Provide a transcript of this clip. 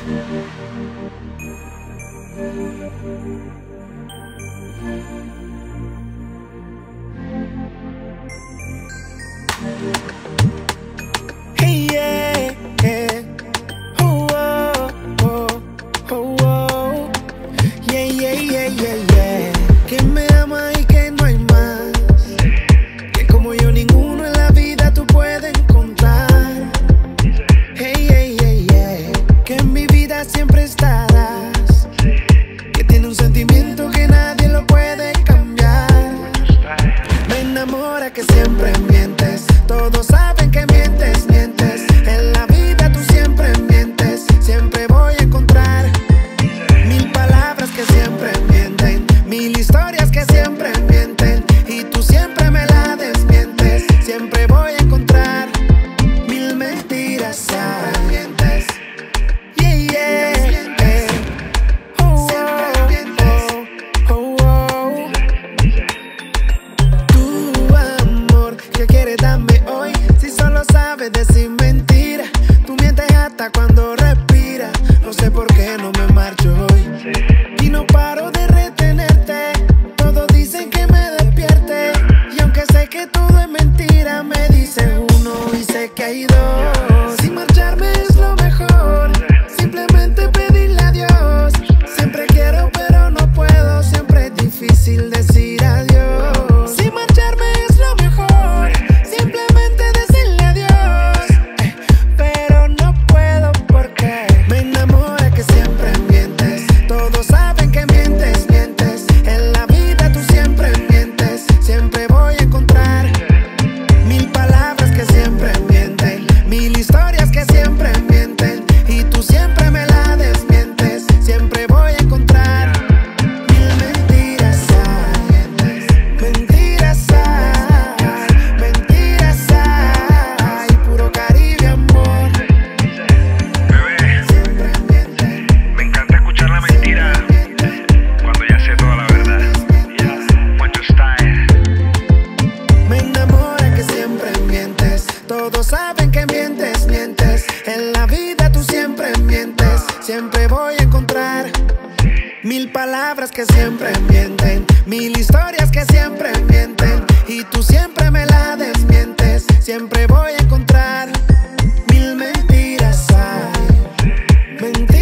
Hey, yeah, yeah. Oh, oh, oh, oh, oh. Yeah, yeah, yeah, yeah, yeah. Que me ama y que no hay más, que como yo ninguno en la vida tú puedes encontrar. Hey, hey, hey, yeah. Que en mi vida siempre estarás, que tiene un sentimiento que nadie lo puede cambiar. Me enamora que siempre mientes, todos saben que mientes, mientes. En la vida tú siempre mientes, siempre voy a encontrar mil palabras que siempre mienten, mil historias que siempre mienten, y tú siempre me la desmientes. Siempre voy a encontrar mil mentiras, ¿sabes? Mientes, yeah, yeah, yeah. Oh, oh, oh, oh. Tu amor, ¿qué quieres darme hoy? Si solo sabes decir mentira, tú mientes hasta cuando respiras. No sé por qué no me marcho hoy y no paro de retenerte. Todos dicen que me despierte, y aunque sé que todo es mentira, me dice uno y sé que hay dos. Si marcharme es lo mejor, simplemente pedirle adiós. Siempre quiero pero no puedo, siempre es difícil decir adiós. Si marcharme es lo mejor, simplemente decirle adiós, pero no puedo porque me enamora que siempre mientes, todos saben que mientes, mientes. En la vida tú siempre mientes, siempre voy a encontrar mil palabras que siempre mienten, mil historias que siempre mienten, y tú siempre me la desmientes. Siempre voy a encontrar mil mentiras, mentiras, mentiras, ay, puro Caribe, amor. Bebé, Siempre mienten, me encanta escuchar la mentira cuando ya sé toda la verdad. Yeah, what you style. me enamora que siempre mientes, todos saben que mientes, mientes. En la vida tú siempre mientes, siempre voy a encontrar mil palabras que siempre mienten, mil historias que siempre mienten, y tú siempre me la desmientes. Siempre voy a encontrar mil mentiras, ay, mentiras.